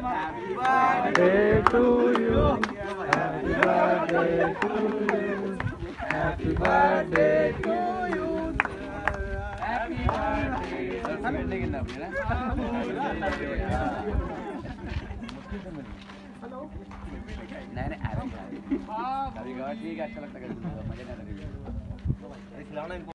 birthday to you. Happy birthday to you. Happy birthday to you. Happy birthday. नहीं नहीं ठीक है, अच्छा लगता है, मजा नहीं आता।